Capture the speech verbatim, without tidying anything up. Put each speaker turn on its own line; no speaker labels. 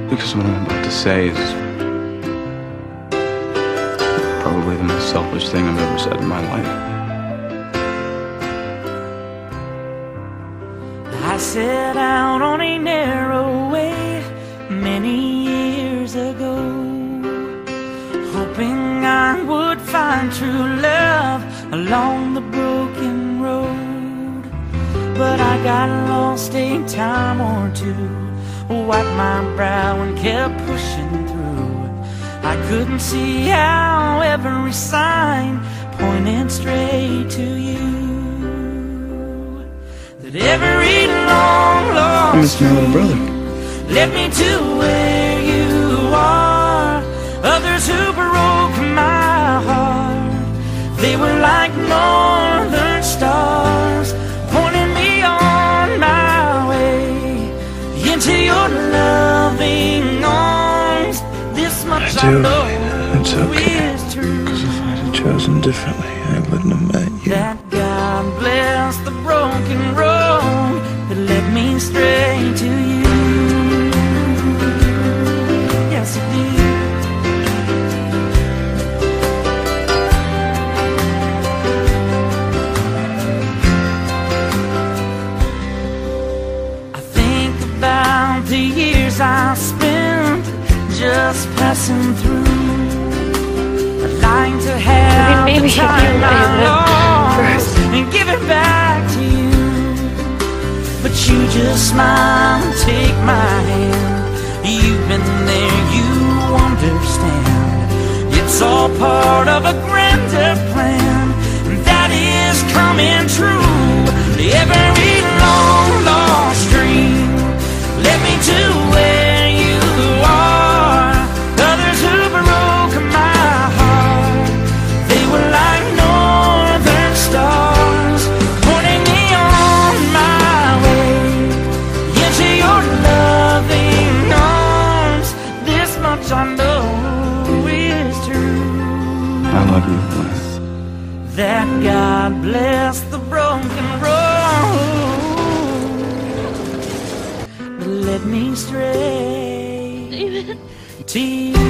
Because what I'm about to say is probably the most selfish thing I've ever said in my life.
I set out on a narrow way many years ago, hoping I would find true love along the broken road. But I got lost a time or two, wiped my brow and kept pushing through. I couldn't see how every sign pointed straight to you. That every long lost street led me to where you are. Others who broke my heart, they were like northern stars, pointing me on my way into your loving arms. This much I, I know
it's okay,
is true.
Because if I'd have chosen differently, I wouldn't have met you.
That God bless the broken road that led me straight to you. Yes, it did. I think about the years I spent just passing through. I'd like to have
Maybe
the time I lost
first.
and give it back to you. But you just smile and take my hand. You've been there, you understand. It's all part of a grander plan, and that is coming true. Every long lost dream led me to where you are. Others who broke my heart, they were like northern stars, pointing me on my way into your loving arms. This much I know is true.
I love you, Elena.
That God bless the broken road that led me straight
David.
to you.